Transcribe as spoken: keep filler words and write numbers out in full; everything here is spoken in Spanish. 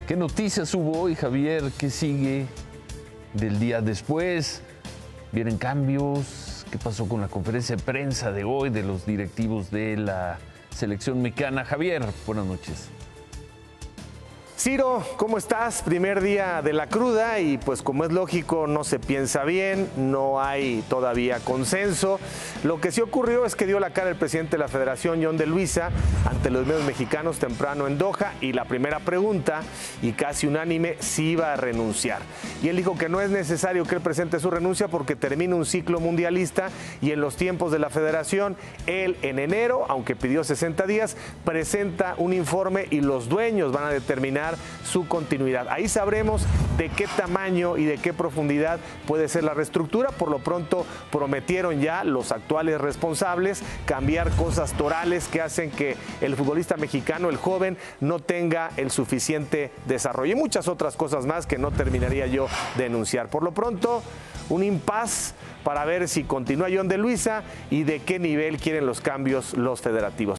¿Qué noticias hubo hoy, Javier? ¿Qué sigue del día después? ¿Vienen cambios? ¿Qué pasó con la conferencia de prensa de hoy de los directivos de la selección mexicana? Javier, buenas noches. Ciro, ¿cómo estás? Primer día de la cruda y pues como es lógico no se piensa bien, no hay todavía consenso. Lo que sí ocurrió es que dio la cara el presidente de la Federación, John de Luisa, ante los medios mexicanos temprano en Doha y la primera pregunta, y casi unánime, si iba a renunciar. Y él dijo que no es necesario que él presente su renuncia porque termina un ciclo mundialista y en los tiempos de la Federación, él en enero, aunque pidió sesenta días, presenta un informe y los dueños van a determinar su continuidad. Ahí sabremos de qué tamaño y de qué profundidad puede ser la reestructura. Por lo pronto prometieron ya los actuales responsables cambiar cosas torales que hacen que el futbolista mexicano, el joven, no tenga el suficiente desarrollo y muchas otras cosas más que no terminaría yo de enunciar. Por lo pronto, un impas para ver si continúa John de Luisa y de qué nivel quieren los cambios los federativos.